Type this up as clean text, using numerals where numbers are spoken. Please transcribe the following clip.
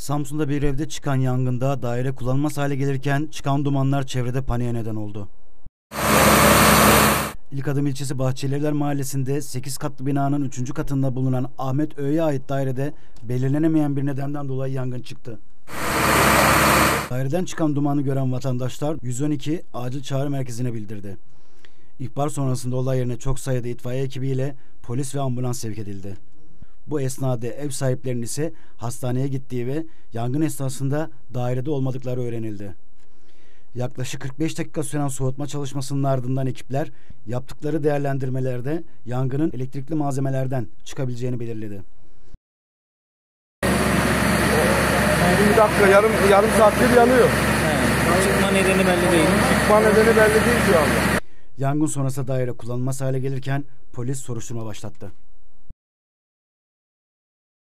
Samsun'da bir evde çıkan yangında daire kullanılmaz hale gelirken çıkan dumanlar çevrede paniğe neden oldu. İlkadım ilçesi Bahçelievler Mahallesi'nde 8 katlı binanın 3. katında bulunan Ahmet Öğe'ye ait dairede belirlenemeyen bir nedenden dolayı yangın çıktı. Daireden çıkan dumanı gören vatandaşlar 112 acil çağrı merkezine bildirdi. İhbar sonrasında olay yerine çok sayıda itfaiye ekibiyle polis ve ambulans sevk edildi. Bu esnada ev sahiplerinin ise hastaneye gittiği ve yangın esnasında dairede olmadıkları öğrenildi. Yaklaşık 45 dakika süren soğutma çalışmasının ardından ekipler yaptıkları değerlendirmelerde yangının elektrikli malzemelerden çıkabileceğini belirledi. 20 dakika, yarım saattir yanıyor. Çıkma nedeni belli değil. Çıkma nedeni belli değil şu anda. Yangın sonrası daire kullanılmaz hale gelirken polis soruşturma başlattı.